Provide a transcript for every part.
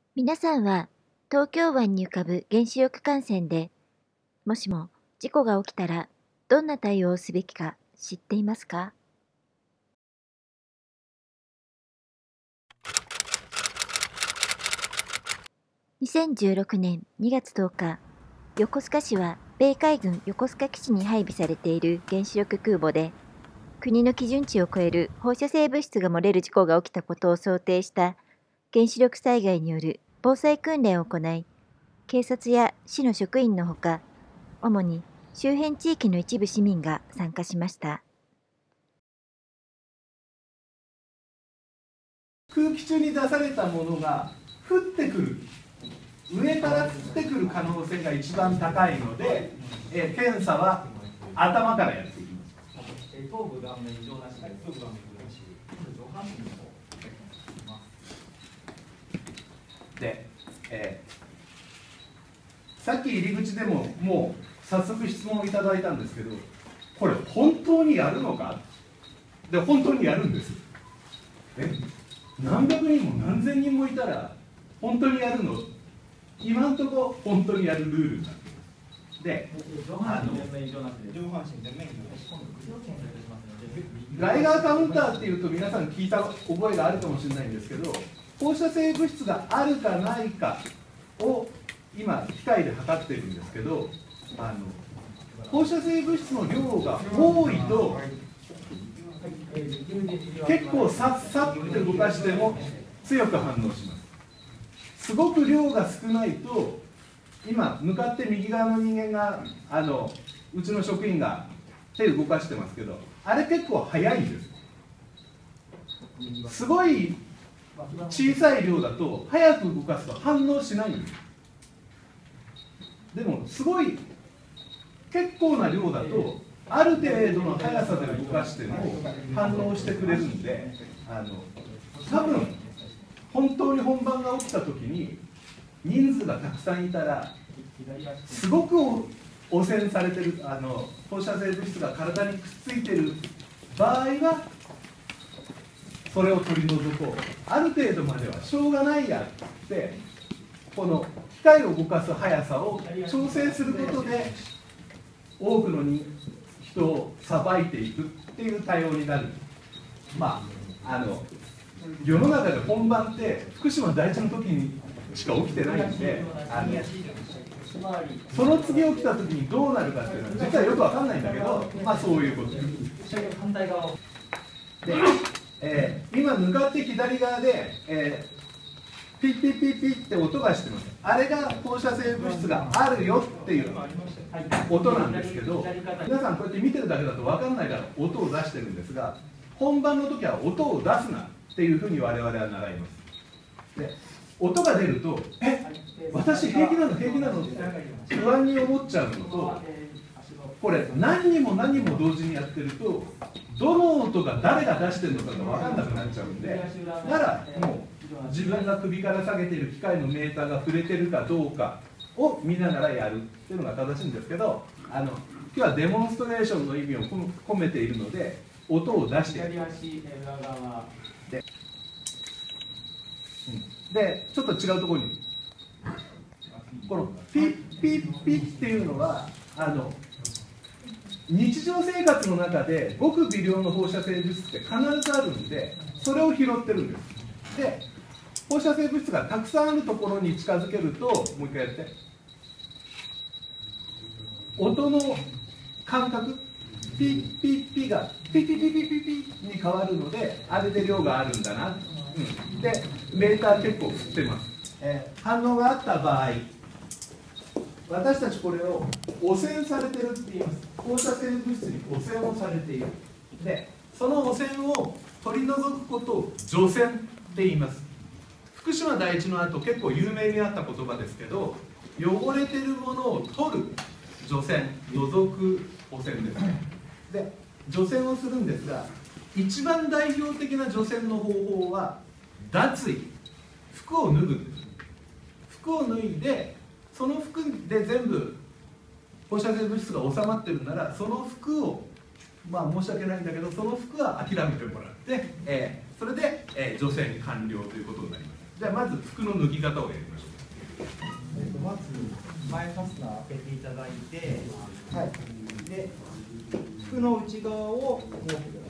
皆さんは東京湾に浮かぶ原子力艦船で、もしも事故が起きたらどんな対応をすべきか知っていますか？2016年2月10日、横須賀市は米海軍横須賀基地に配備されている原子力空母で、国の基準値を超える放射性物質が漏れる事故が起きたことを想定した原子力災害による防災訓練を行い、警察や市の職員のほか、主に周辺地域の一部市民が参加しました。 空気中に出されたものが降ってくる、上から降ってくる可能性が一番高いので、検査は頭からやっていきます。 頭部顔面異常なしで、頭部顔面異常なしで、上半身の方で、さっき入り口でももう早速質問をいただいたんですけど、これ本当にやるのか？で、本当にやるんです。何百人も何千人もいたら本当にやるの？今のところ本当にやるルールになっています。で、 上半身全面異常なしで、上半身全面異常なし、今度首を検査いたしますので、 ガイガーカウンターっていうと皆さん聞いた覚えがあるかもしれないんですけど、放射性物質があるかないかを今機械で測ってるんですけど、放射性物質の量が多いと結構さっさって動かしても強く反応します。すごく量が少ないと、今向かって右側の人間がうちの職員が手を動かしてますけど、あれ結構速いんです。すごい小さい量だと早く動かすと反応しないんです。でもすごい結構な量だとある程度の速さで動かしても反応してくれるんで、多分本当に本番が起きた時に人数がたくさんいたら、すごく汚染されてる放射性物質が体にくっついてる場合はそれを取り除こう、ある程度まではしょうがないやってこの機械を動かす速さを調整することで多くの人をさばいていくっていう対応になる。世の中で本番って福島第一の時にしか起きてないんで、その次起きた時にどうなるかっていうのは実はよく分かんないんだけど、そういうことです。 反対側をで、今向かって左側で、ピッピッピッピッって音がしてます。あれが放射性物質があるよっていう音なんですけど、皆さんこうやって見てるだけだと分かんないから音を出してるんですが、本番の時は音を出すなっていうふうに我々は習います。で、音が出ると私平気なの平気なのって不安に思っちゃうのと、これ何人も何人も同時にやってるとどの音が誰が出してるのかが分かんなくなっちゃうんで、ならもう自分が首から下げている機械のメーターが触れてるかどうかを見ながらやるっていうのが正しいんですけど、今日はデモンストレーションの意味を込めているので音を出している。で、ちょっと違うところにこのピッピッピッっていうのは日常生活の中でごく微量の放射性物質って必ずあるんで、それを拾ってるんです。で、放射性物質がたくさんあるところに近づけると、もう一回やって、音の感覚、ピッピッピがピッピッピッピッピッピッに変わるので、あれで量があるんだな、でメーター結構振ってます。反応があった場合、私たちこれを汚染されてるって言います。放射性物質に汚染をされている。で、その汚染を取り除くことを除染って言います。福島第一の後結構有名になった言葉ですけど、汚れてるものを取る、除染、除く汚染ですね。で、除染をするんですが、一番代表的な除染の方法は脱衣、服を脱ぐんです。服を脱いで、その服で全部放射性物質が収まってるなら、その服を申し訳ないんだけど、その服は諦めてもらって、それで、除染完了ということになります。 じゃあまず服の脱ぎ方をやりましょう。 まず前ファスナー開けていただいて、はい、で服の内側を持ってください。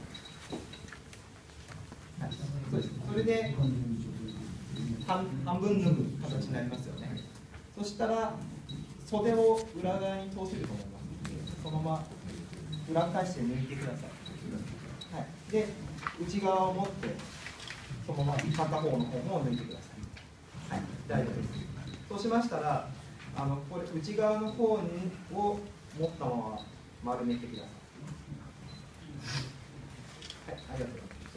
はい、そうです。それで半分脱ぐ形になりますよね。そしたら袖を裏側に通せると思いますので、そのまま裏返して抜いてください。はい、で内側を持ってそのまま片方の方も抜いてください。はい、大丈夫です。そうしましたらこれ内側の方を持ったまま丸めてください。はい、ありがとうございます。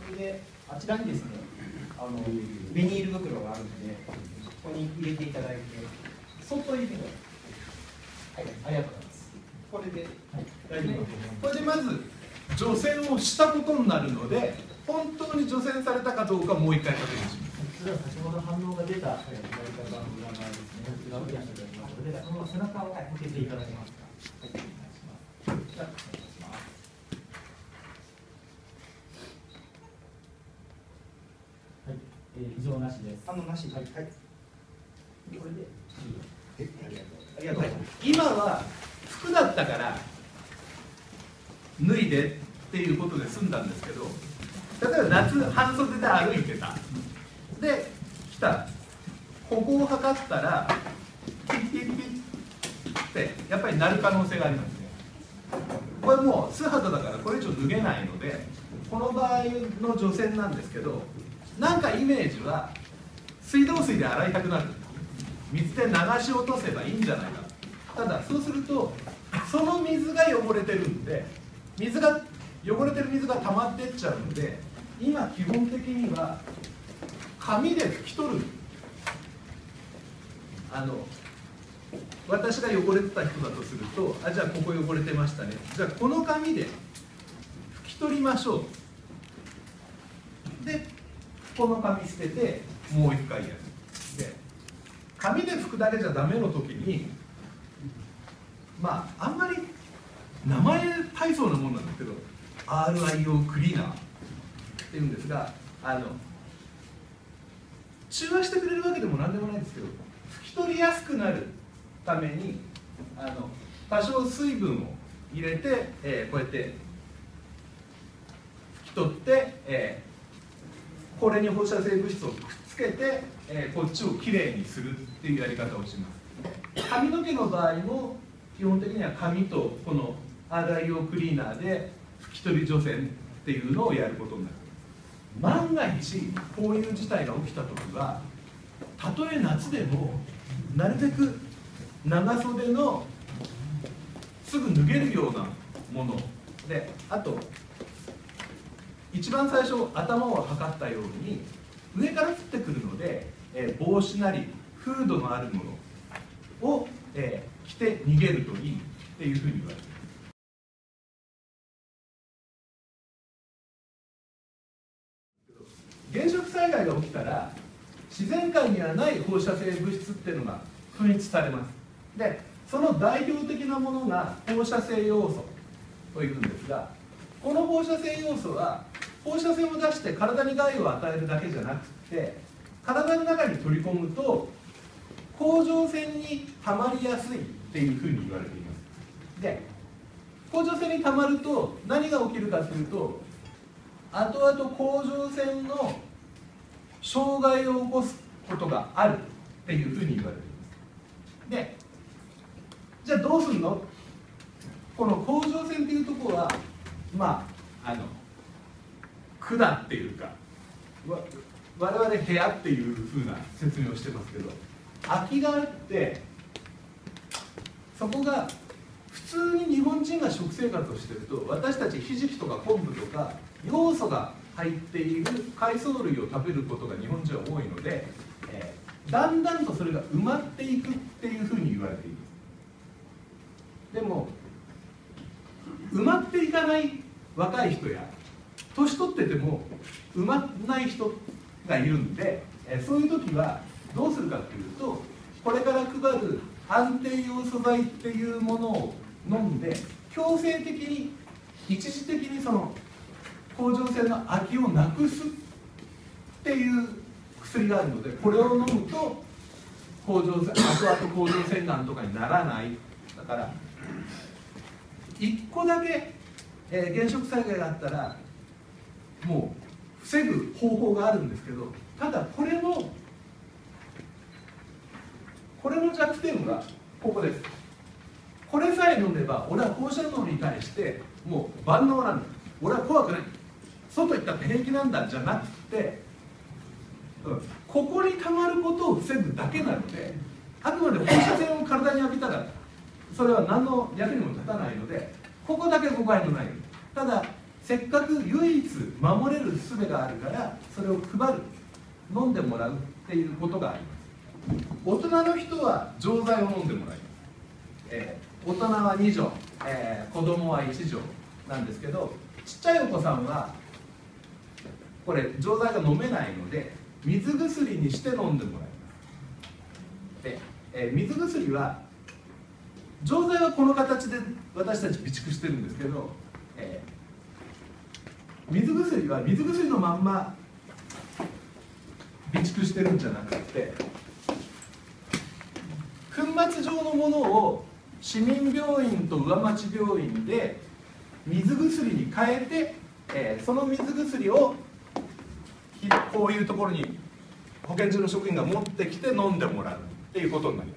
それであちらにですねビニール袋があるのでここに入れていただいてそっと入れてください。はい、ありがとうございます。これで、はい、大丈夫だと思います。 これでまず除染をしたことになるので、本当に除染されたかどうかもう一回確認します。 それは先ほど反応が出たやり方の裏側ですね。裏をやっていただきますので、その背中を向けていただけますか。はい、お願いします。じゃあお願いします。はい、異常なしです。反応なし。はい、はい。これで。 ありがとう。今は服だったから脱いでっていうことで済んだんですけど、例えば夏半袖で歩いてた。で来た。ここを測ったらピッピッピッってやっぱりなる可能性がありますね。これもう素肌だからこれ以上脱げないので、この場合の除染なんですけど、なんかイメージは水道水で洗いたくなる。水で流し落とせばいいんじゃないか。ただそうするとその水が汚れてるんで、汚れてる水が溜まってっちゃうので、今基本的には紙で拭き取る。私が汚れてた人だとすると、じゃあここ汚れてましたね、じゃあこの紙で拭き取りましょう。でこの紙捨ててもう一回やる。で紙で拭くだけじゃダメの時に、あんまり名前大層なもんなんですけど RIO クリーナーっていうんですが、中和してくれるわけでも何でもないんですけど、拭き取りやすくなるために多少水分を入れて、こうやって拭き取って、これに放射性物質をくっつけて、こっちをきれいにするっていうやり方をします。髪の毛の場合も基本的には紙とこの RIO クリーナーで拭き取り除染っていうのをやることになります。万が一こういう事態が起きた時は、たとえ夏でもなるべく長袖のすぐ脱げるようなもので、あと一番最初頭を測ったように上から降ってくるので、帽子なりフードのあるものを、着て逃げるといいっていうふうに言われています。原子力災害が起きたら自然界にはない放射性物質っていうのが噴出されます。でその代表的なものが放射性要素というんですが、この放射性要素は放射線を出して体に害を与えるだけじゃなくて、体の中に取り込むと甲状腺にたまりやすいっていうふうに言われています。で甲状腺にたまると何が起きるかというと、後々甲状腺の障害を起こすことがあるっていうふうに言われています。でじゃあどうするの？この甲状腺っていうところは管っていうか、我々部屋っていうふうな説明をしてますけど、空きがあって、そこが普通に日本人が食生活をしてると、私たちひじきとか昆布とか要素が入っている海藻類を食べることが日本人は多いので、だんだんとそれが埋まっていくっていうふうに言われています。でも埋まっていかない若い人や年取ってても埋まらない人がいるんで、そういう時はどうするかというと、これから配る安定用素材っていうものを飲んで、強制的に一時的にその甲状腺の空きをなくすっていう薬があるので、これを飲むと後々甲状腺がんとかにならない。だから1個だけ、原色災害があったらもう防ぐ方法があるんですけど、ただこれの弱点はここです。これさえ飲めば俺は放射能に対してもう万能なんだ、俺は怖くない、外行ったって平気なんだじゃなくて、ここにたまることを防ぐだけなので、あくまで放射線を体に浴びたらそれは何の役にも立たないので、ここだけ誤解のないように。ただせっかく唯一守れる術があるからそれを配る、飲んでもらうっていうことがあります。大人の人は錠剤を飲んでもらいます。大人は2錠、子供は1錠なんですけど、ちっちゃいお子さんはこれ錠剤が飲めないので水薬にして飲んでもらいます。で、水薬は錠剤はこの形で私たち備蓄してるんですけど、水薬は水薬のまんま備蓄してるんじゃなくて、粉末状のものを市民病院と上町病院で水薬に変えて、その水薬をこういうところに保健所の職員が持ってきて飲んでもらうっていうことになります。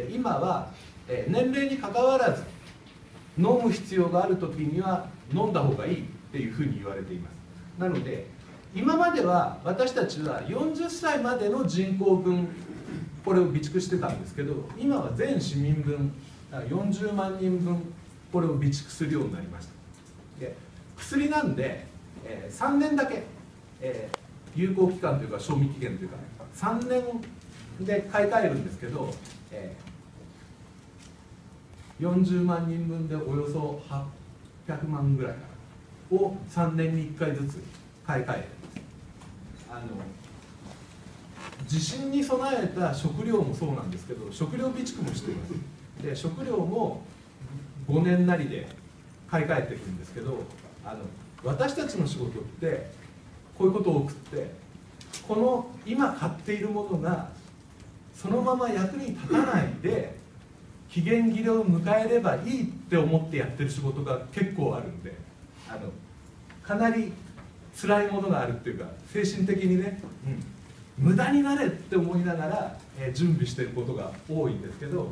今は年齢にかかわらず飲む必要がある時には飲んだ方がいいっていうふうに言われています。なので今までは私たちは40歳までの人口分これを備蓄してたんですけど、今は全市民分40万人分これを備蓄するようになりました。で、薬なんで、3年だけ、有効期間というか賞味期限というか、3年で買い替えるんですけど、40万人分でおよそ800万ぐらいかなを3年に1回ずつ買い替えてます。地震に備えた食料もそうなんですけど、食料備蓄もしています。で、食料も5年なりで買い替えていくんですけど、私たちの仕事ってこういうこと多くって、この今買っているものがそのまま役に立たないで期限切れを迎えればいいって思ってやってる仕事が結構あるんで、かなり辛いものがあるっていうか、精神的にね、無駄になれって思いながら、準備していることが多いんですけど、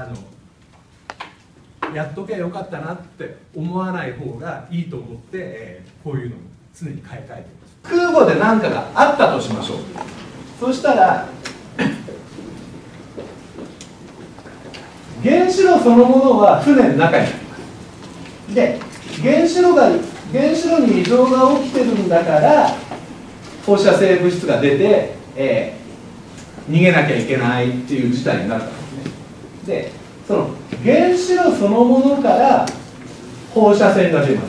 やっとけばよかったなって思わない方がいいと思って、こういうのを常に買い替えています。空母で何かがあったとしましょう。そしたら原子炉そのものは船の中にあります。で、原子炉に異常が起きてるんだから放射性物質が出て、逃げなきゃいけないっていう事態になったんですね。で、その原子炉そのものから放射線が出ます。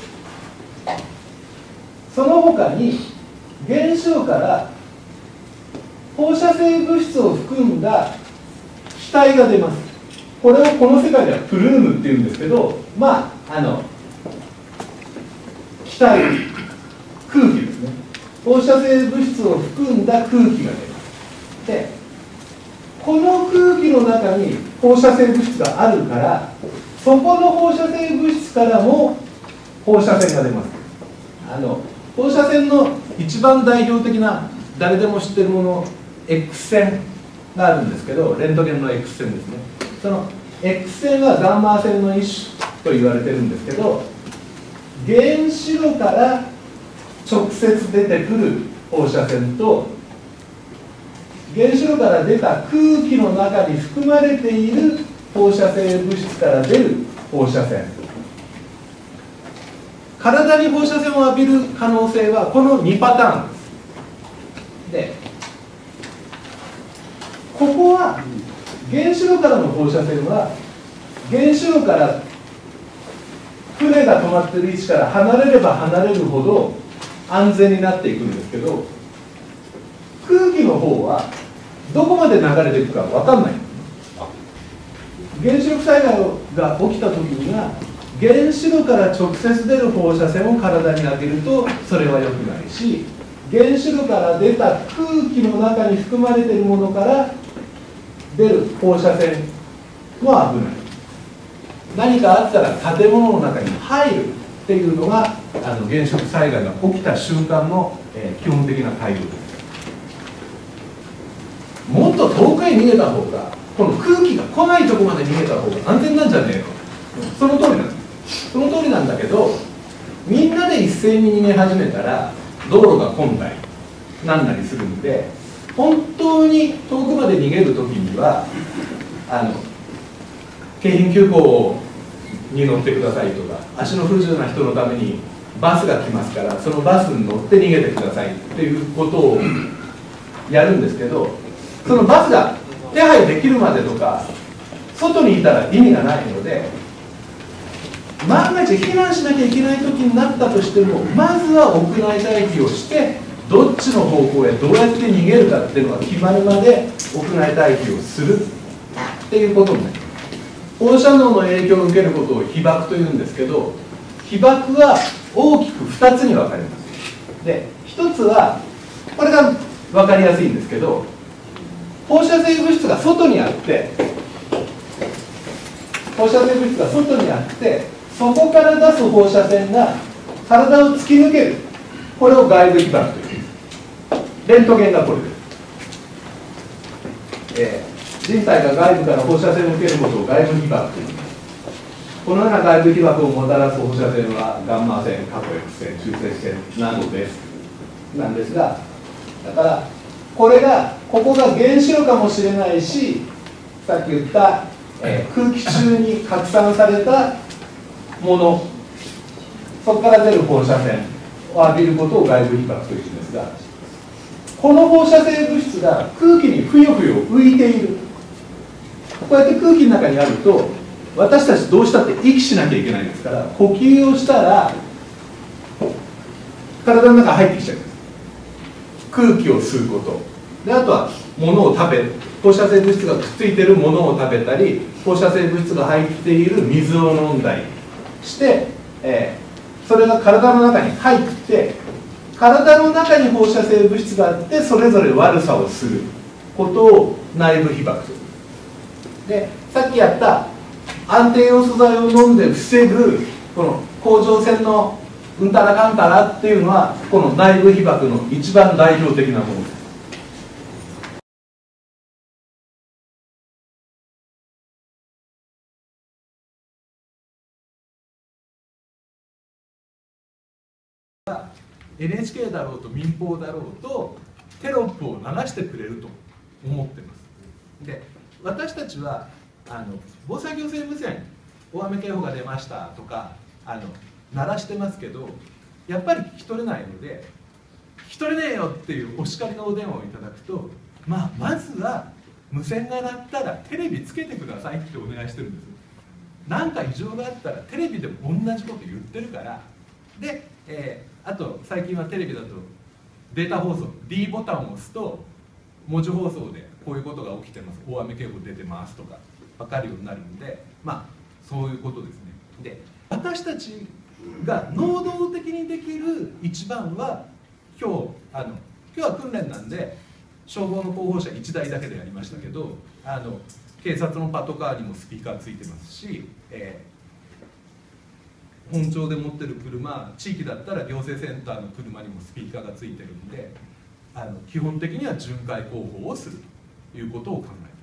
その他に原子炉から放射性物質を含んだ気体が出ます。これをこの世界ではプルームっていうんですけど、気体、空気ですね。放射性物質を含んだ空気が出ます。で、この空気の中に放射性物質があるから、そこの放射性物質からも放射線が出ます。放射線の一番代表的な誰でも知ってるもの、X 線があるんですけど、レントゲンの X 線ですね。その X 線はガンマ線の一種と言われてるんですけど、原子炉から直接出てくる放射線と原子炉から出た空気の中に含まれている放射性物質から出る放射線、体に放射線を浴びる可能性はこの2パターンです。で、ここは原子炉からの放射線は原子炉から船が止まっている位置から離れれば離れるほど安全になっていくんですけど、空気の方はどこまで流れていくか分かんない。原子力災害が起きた時には原子炉から直接出る放射線を体に当てるとそれは良くないし、 原子炉から出た空気の中に含まれているものから出る放射線も危ない。何かあったら建物の中に入るっていうのが原子力災害が起きた瞬間の、基本的な対応です。もっと遠くへ逃げた方が、この空気が来ないところまで逃げた方が安全なんじゃねえの、その通りなんです。その通りなんだけど、みんなで一斉に逃げ始めたら道路が混んだりなんなりするんで、本当に遠くまで逃げるときには京浜急行に乗ってくださいとか、足の不自由な人のためにバスが来ますからそのバスに乗って逃げてくださいっていうことをやるんですけど、そのバスが手配できるまでとか外にいたら意味がないので、万が一避難しなきゃいけない時になったとしても、まずは屋内待機をしてどっちの方向へどうやって逃げるかっていうのが決まるまで屋内待機をするっていうことになります。放射能の影響を受けることを被曝というんですけど、被曝は大きく2つに分かれます。で、1つはこれが分かりやすいんですけど、放射性物質が外にあって、放射性物質が外にあって、そこから出す放射線が体を突き抜ける、これを外部被曝というんです。レントゲンがこれです。人体が外部から放射線を受けることを外部被曝というんです。このような外部被曝をもたらす放射線はガンマ線、過去 X 線、中性子線などです。なんですが、だからこれがここが原子炉かもしれないし、さっき言った、空気中に拡散されたもの、そこから出る放射線を浴びることを外部被曝というんですが、この放射性物質が空気にふよふよ浮いている。こうやって空気の中にあると、私たちどうしたって息しなきゃいけないですから、呼吸をしたら体の中に入ってきちゃうんです。空気を吸うことで、あとは物を食べる、放射性物質がくっついているものを食べたり、放射性物質が入っている水を飲んだりして、それが体の中に入って、体の中に放射性物質があってそれぞれ悪さをすることを内部被曝という。で、さっきやった安定ヨ素剤を飲んで防ぐこの甲状腺のうんたらかんたらっていうのは、この内部被曝の一番代表的なものです。NHK だろうと民放だろうとテロップを流してくれると思ってます。で、私たちは防災行政無線大雨警報が出ましたとか鳴らしてますけど、やっぱり聞き取れないので、聞き取れねえよっていうお叱りのお電話をいただくと、まずは無線が鳴ったらテレビつけてくださいってお願いしてるんです。何か異常があったらテレビでも同じこと言ってるから。で、あと最近はテレビだとデータ放送 D ボタンを押すと文字放送でこういうことが起きてます、大雨警報出てますとか分かるようになるので、そういうことですね。で、私たちが能動的にできる一番は、今日は訓練なんで消防の広報車1台だけでやりましたけど、警察のパトカーにもスピーカーついてますし、本庁で持ってる車、地域だったら行政センターの車にもスピーカーがついてるんで、基本的には巡回広報をするということを考えています。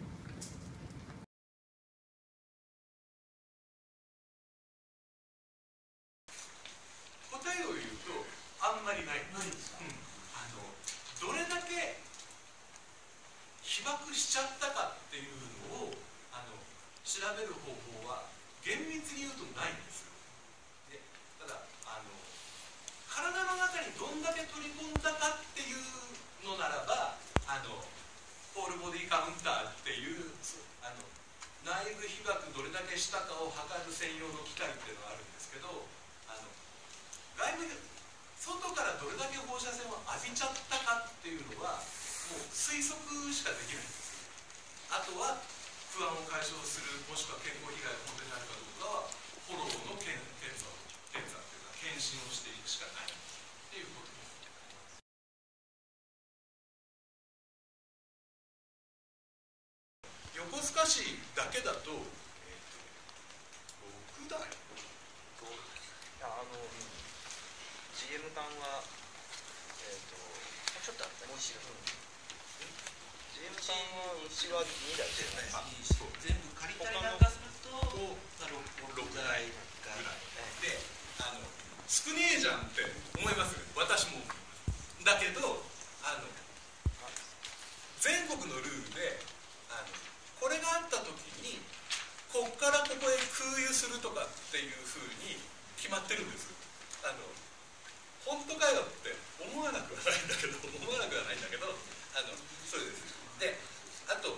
答えを言うとあんまりない。どれだけ被爆しちゃったかっていうのを調べる方法は厳密に言うとないんですよ。で、ただ体の中にどんだけ取り込んだかっていうのならばポールボディカウンターっていう内部被曝どれだけしたかを測る専用の機械っていうのがあるんですけど、外部外からどれだけ放射線を浴びちゃったかっていうのはもう推測しかできないんですよ。あとは不安を解消する、もしくは健康被害が本当になるかどうかはフォローの検査というか検診をしていくしかないっていうことです。 須賀市だけだと、6台 GM 艦は、ちょっとあったね。GM 艦はうちは2台ですね。 全部借りたりなんかすると6台ぐらいで、少ねえじゃんって思いますね。私も思います。だけど全国のルールでこれがあった時にこっからここへ空輸するとかっていうふうに決まってるんです。本当かよって思わなくはないんだけどそうです。で、あと、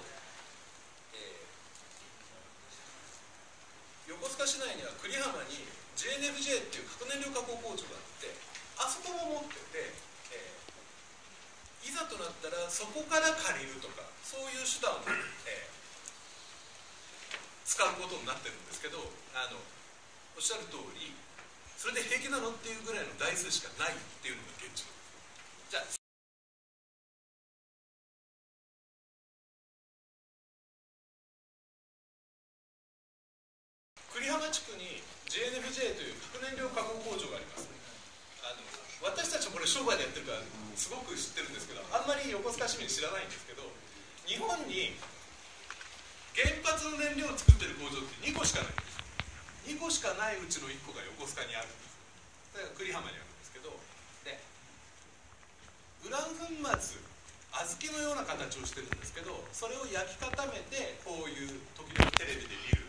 横須賀市内には久里浜に JNFJ っていう核燃料加工工場があって、あそこも持ってて、いざとなったらそこから借りるとかそういう手段を、使うことになってるんですけど、おっしゃる通りそれで平気なのっていうぐらいの台数しかないっていうのが現状。じゃあ久里浜地区に JNFJ という核燃料加工工場があります。私たちもこれ商売でやってるからすごく知ってるんですけど、あんまり横須賀市民知らないんですけど、日本に原発の燃料を作ってる工場って2個しかないんです。2個しかないうちの1個が横須賀にあるんです。それが久里浜にあるんですけど、でウラン粉末、小豆のような形をしてるんですけど、それを焼き固めてこういう時々テレビで見る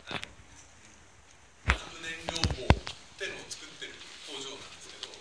核燃料棒っていうのを作ってる工場なんですけど、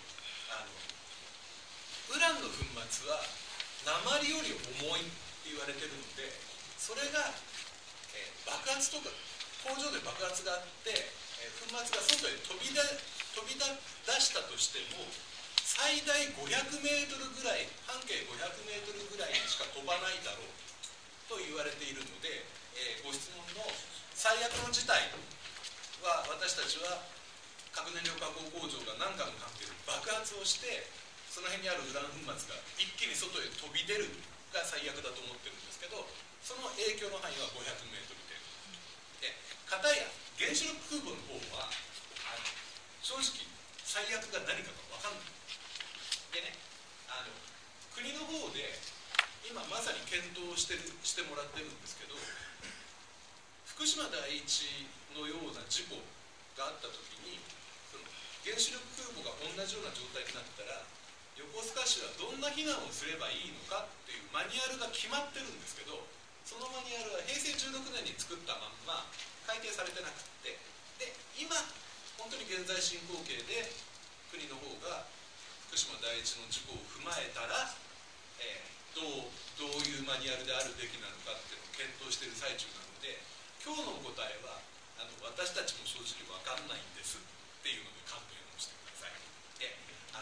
ウランの粉末は鉛より重いって言われてるので、それが、爆発とか工場で爆発があって、粉末が外へ飛び出したとしても最大500メートルぐらい、半径500メートルぐらいにしか飛ばないだろうと言われているので、ご質問の最悪の事態は、私たちは核燃料加工工場が何かの関係で爆発をして、その辺にあるウラン粉末が一気に外へ飛び出るが最悪だと思ってるんですけど、その影響の範囲は500メートル程度で、片や原子力空母の方は正直最悪が何かが分かんないでね、国の方で今まさに検討してもらってるんですけど、福島第一のような事故があった時に、その原子力空母が同じような状態になったら横須賀市はどんな避難をすればいいのかっていうマニュアルが決まってるんですけど、そのマニュアルは平成16年に作ったまんま改定されてなくって、で今本当に現在進行形で国の方が福島第一の事故を踏まえたら、どういうマニュアルであるべきなのかっていうのを検討している最中なので、今日のお答えは私たちも正直分かんないんですっていうので勘弁をしてください。で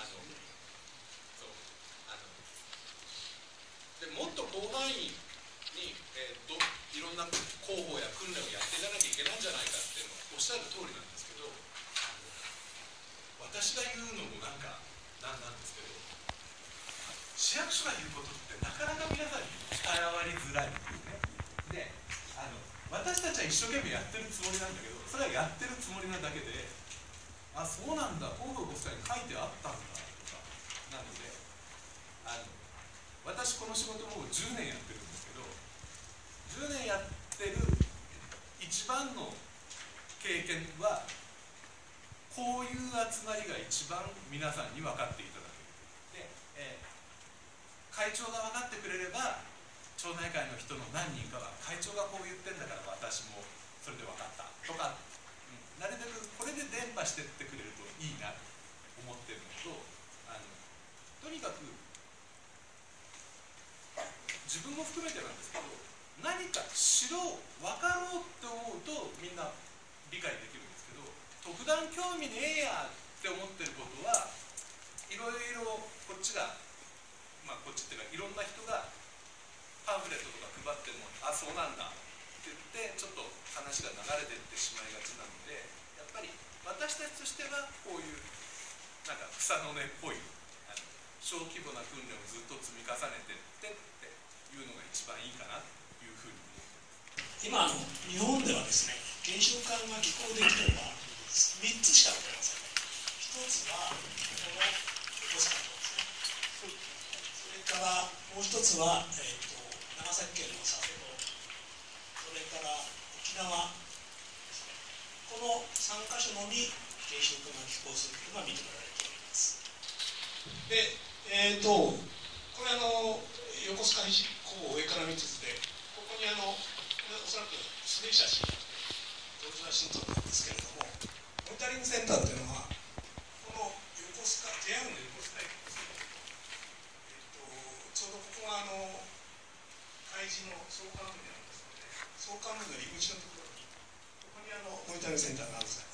でもっと広範囲に、いろんな広報や訓練をやっていかなきゃいけないんじゃないかっていうのはおっしゃる通りなんですけど、私が言うのもなんですけど、市役所が言うことってなかなか皆さんに伝わりづらいんですね。で私たちは一生懸命やってるつもりなんだけど、それはやってるつもりなだけで、あ、そうなんだ、広報ご夫妻に書いてあったんだとかなので、私この仕事もう10年やってるんですけど、10年やってる一番の経験は、こういう集まりが一番皆さんに分かっていただける。で、会長が分かってくれれば、町内会の人の何人かは会長がこう言ってんだから私もそれで分かったとか、なるべくこれで伝播してってくれるといいなと思ってるのと、とにかく自分も含めてなんですけど、何か知ろう分かろうって思うとみんな理解できるんですけど、特段興味ねえやって思ってることはいろいろこっちが、こっちっていうかいろんな人がパンフレットとか配っても、あ、そうなんだって言ってちょっと話が流れていってしまいがちなので、やっぱり私たちとしてはこういうなんか草の根っぽい小規模な訓練をずっと積み重ねてってっていうのが一番いいかなというふうに思ってます。 今日本ではですね、原子力管が寄港できるのは3つしかございません。1つはこの横須賀港ですね。それからもう1つは、長崎県の佐世保、それから沖縄ですね。この3カ所のみ原子力が寄港するというのが認められております。で、これ横須賀港を上から見つつで、ここにおそらく古い写真、同時写真撮ったんですけれども、モニタリングセンターというのは、この横須賀、JR の横須賀駅ですね、ちょうどここが海事の総監部にありますので、総監部の入り口のところに、ここにモニタリングセンターがございます。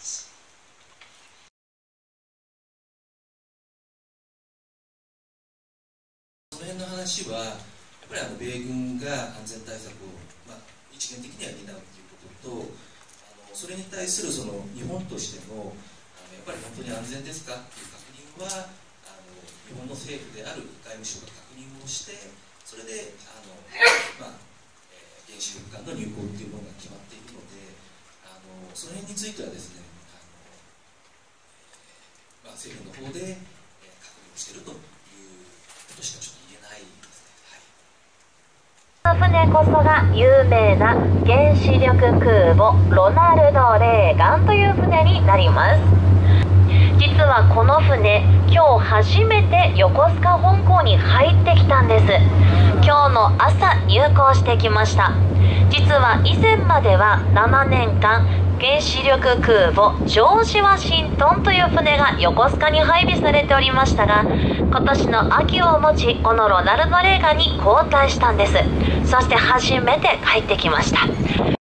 その辺の話は、やっぱり米軍が安全対策を、一元的には担うということと、それに対する日本としてのやっぱり本当に安全ですかという確認は日本の政府である外務省が確認をして、それで原子力管の入港というものが決まっているので、その辺についてはですね、政府の方で確認をしているということしかちょっと言えないですね。 船こそが有名な原子力空母ロナルド・レーガンという船になります。実はこの船、今日初めて横須賀本港に入ってきたんです。今日の朝入港してきました。実は以前までは7年間原子力空母ジョージ・ワシントンという船が横須賀に配備されておりましたが、今年の秋をもちこのロナルド・レーガンに交代したんです。そして初めて帰ってきました。